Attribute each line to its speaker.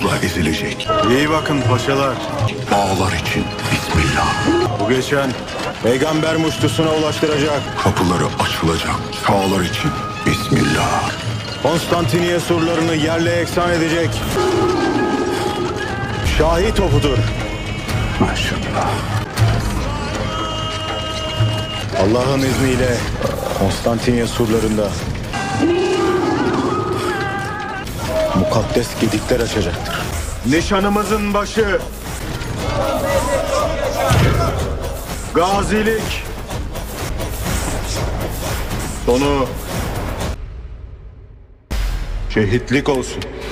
Speaker 1: toprakla ezilecek.
Speaker 2: İyi bakın paşalar.
Speaker 1: Bağlar için Bismillah.
Speaker 2: Bu geçen peygamber muştusuna ulaştıracak.
Speaker 1: Kapıları açılacak. Çağlar için Bismillah.
Speaker 2: Konstantiniye surlarını yerle eksan edecek. Şahi topudur.
Speaker 1: Maşallah.
Speaker 2: Allah'ın izniyle Konstantiniye surlarında mukaddes gedikler açacaktır. Nişanımızın başı gazilik, sonu şehitlik olsun.